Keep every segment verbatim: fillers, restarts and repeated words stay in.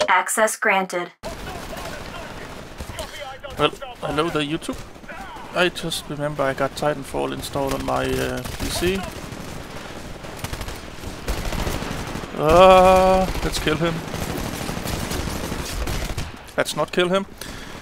Access granted. Well, hello there YouTube. I just remember I got Titanfall installed on my uh, P C. Uh, let's kill him. Let's not kill him.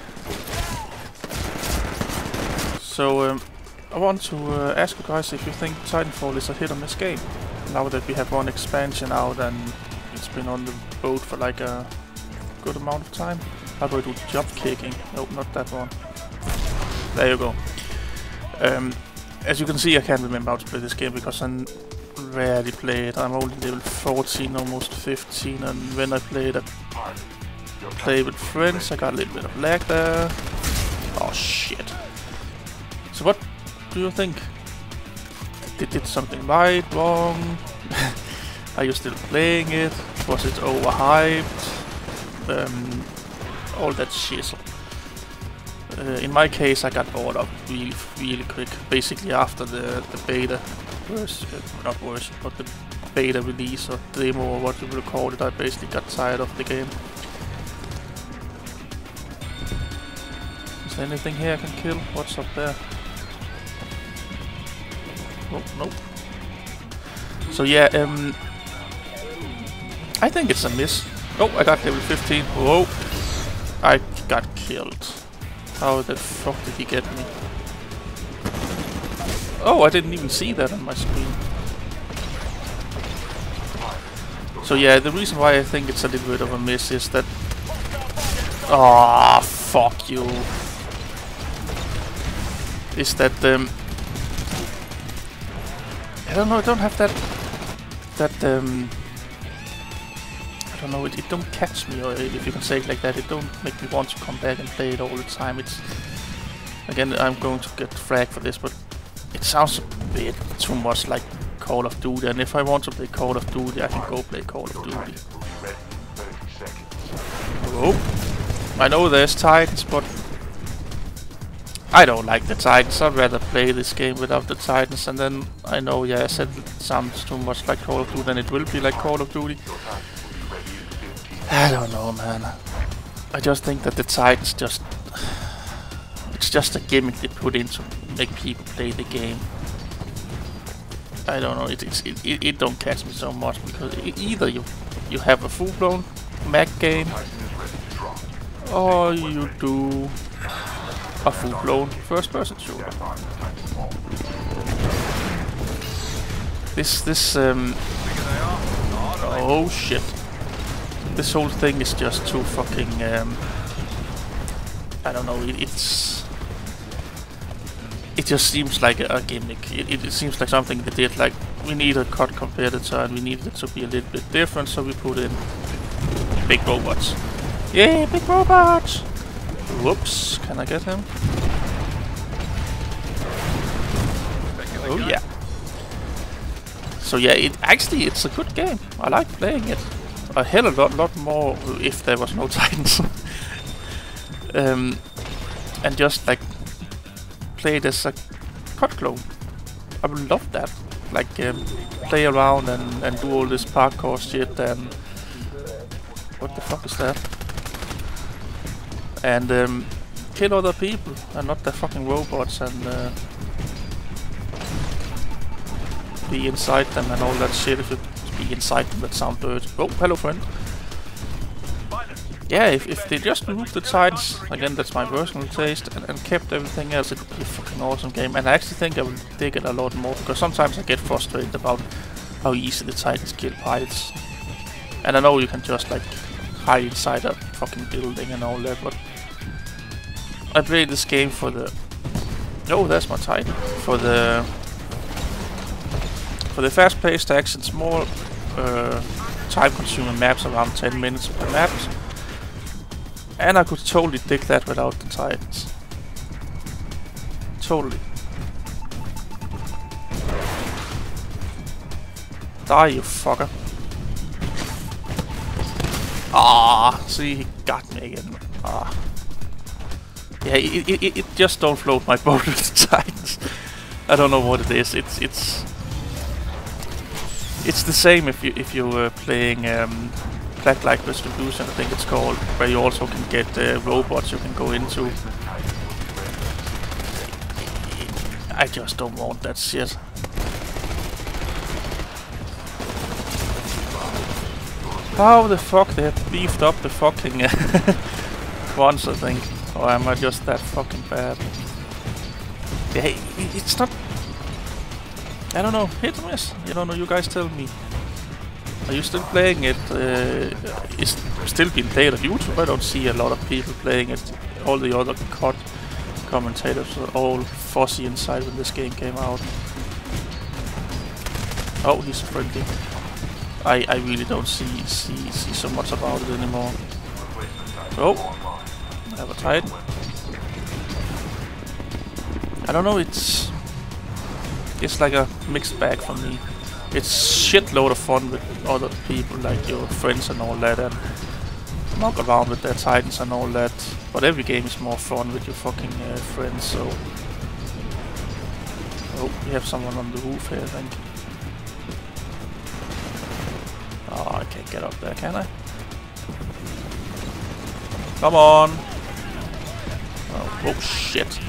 So, um, I want to uh, ask you guys if you think Titanfall is a hit or miss game. Now that we have one expansion out and it's been on the boat for like a good amount of time. How do I do job kicking? Nope, not that one. There you go. Um, as you can see, I can't remember how to play this game because I rarely play it. I'm only level fourteen, almost fifteen, and when I played it, play with friends, I got a little bit of lag there. Oh shit. So what do you think? Did did something right, wrong? Are you still playing it? Was it overhyped? Um, all that shit. Uh, in my case, I got bored of really, really quick. Basically, after the the beta, version, uh, not version, but the beta release or demo or what you will call it, I basically got tired of the game. Is there anything here I can kill? What's up there? Oh, nope. So yeah, um, I think it's a miss. Oh, I got level fifteen. Whoa, I got killed. How the fuck did he get me? Oh, I didn't even see that on my screen. So yeah, the reason why I think it's a little bit of a miss is that... Ah, oh, fuck you. Is that um, I don't know. I don't have that that um. I don't know. It, it don't catch me, or if you can say it like that, it don't make me want to come back and play it all the time. It's again, I'm going to get fragged for this, but it sounds a bit too much like Call of Duty. And if I want to play Call of Duty, I can go play Call of Duty. Oh, I know there's Titans, but I don't like the Titans. I'd rather play this game without the Titans. And then I know, yeah, I said it sounds too much like Call of Duty, then it will be like Call of Duty. I don't know, man. I just think that the Titans just... It's just a gimmick they put in to make people play the game. I don't know, it, it's, it, it, it don't catch me so much, because it, either you, you have a full-blown Mac game, or you do a full-blown first-person shooter. This, this, um... oh shit. This whole thing is just too fucking, um... I don't know, it, it's... It just seems like a, a gimmick. It, it, it seems like something they did, like, we need a C O D competitor and we need it to be a little bit different, so we put in big robots. Yay, big robots! Whoops, can I get him? Oh yeah. So yeah, it actually, it's a good game. I like playing it. A hell of a lot, lot more if there was no Titans. um, and just like play it as a C O D clone. I would love that. Like um, play around and, and do all this parkour shit and... What the fuck is that? And um, kill other people and not the fucking robots, and uh, be inside them and all that shit. If you be inside them, that sound dirty. Oh, hello friend. Yeah, if, if they just removed the Titans, again that's my personal taste, and, and kept everything else, it would be a fucking awesome game. And I actually think I will dig it a lot more, because sometimes I get frustrated about how easy the Titans kill pilots. And I know you can just like hide inside a fucking building and all that, but I played this game for the... Oh, there's my Titan. For the... For the fast-paced action, small, uh, time-consuming maps, around ten minutes per map. And I could totally dig that without the Titans. Totally. Die, you fucker. Ah, see, he got me again. Ah. Yeah, it, it, it just don't float my boat with the Titans. I don't know what it is. It's it's it's the same if you if you were playing um, Blacklight Distribution, I think it's called, where you also can get uh, robots you can go into. I just don't want that shit. How the fuck they have beefed up the fucking ones, I think. Or am I just that fucking bad? Yeah, it's not... I don't know, hit or miss. You don't know, you guys tell me. Are you still playing it? Uh, it's still being played on YouTube. I don't see a lot of people playing it. All the other C O D commentators were all fuzzy inside when this game came out. Oh, he's friendly. I, I really don't see, see see so much about it anymore. Oh, I have a Titan. I don't know, it's it's like a mixed bag for me. It's shitload of fun with other people, like your friends and all that, and knock around with their Titans and all that. But every game is more fun with your fucking uh, friends, so... Oh, we have someone on the roof here, I think. Oh, I can't get up there, can I? Come on! Oh, oh shit.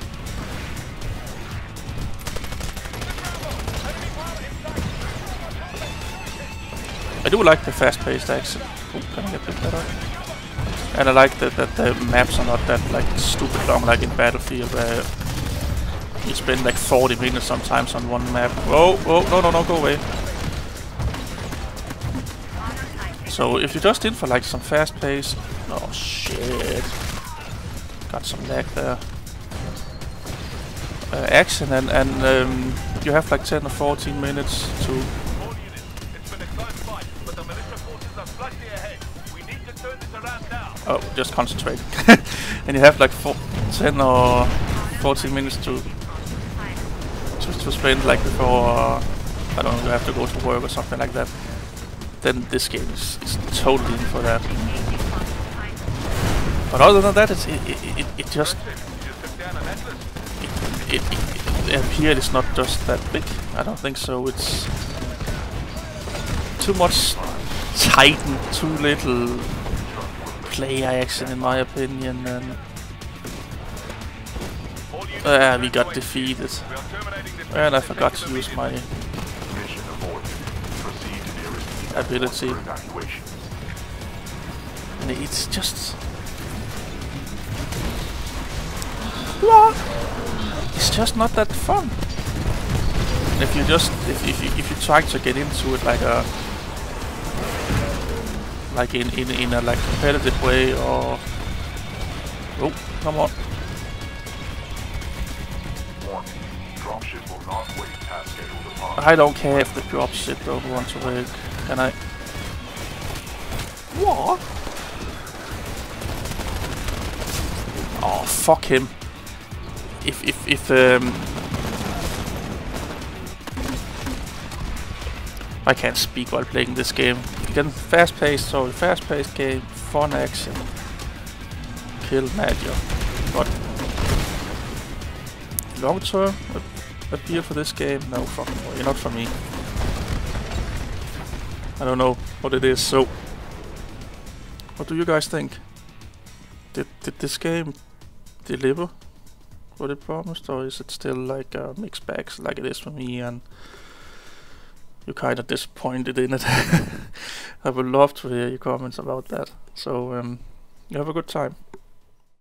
I do like the fast-paced action. Oh, can I get picked that up? And I like that, that the maps are not that like stupid long, like in Battlefield, where you spend like forty minutes sometimes on one map. Whoa, whoa, no, no, no, go away. So if you're just in for like some fast-paced, oh shit, got some lag there. Uh, action and and um, you have like ten or fourteen minutes to. Oh, just concentrate. And you have like four, ten or fourteen minutes to to, to spend like before, uh, I don't know, you have to go to work or something like that. Then this game is, is totally in for that. But other than that, it's, it, it, it, it just... It, it, it, it appeared it's not just that big. I don't think so. It's too much Titan, too little play action in my opinion, and uh, we got defeated. And I forgot to use my ability. And it's just... What? It's just not that fun. And if you just... If, if, you, if you try to get into it like a... Like in, in, in a like competitive way, or... Oh, come on. I don't care if the dropship don't want to wait. Can I? What? Oh, fuck him. If, if, if, um... I can't speak while playing this game. Again, fast-paced, sorry, fast-paced game, fun action. Kill Major. But... long-term appeal for this game? No, fucking way, not for me. I don't know what it is, so... What do you guys think? Did, did this game deliver what it promised, or is it still like a mixed bag like it is for me, and you're kind of disappointed in it? I would love to hear your comments about that. So, um, you have a good time.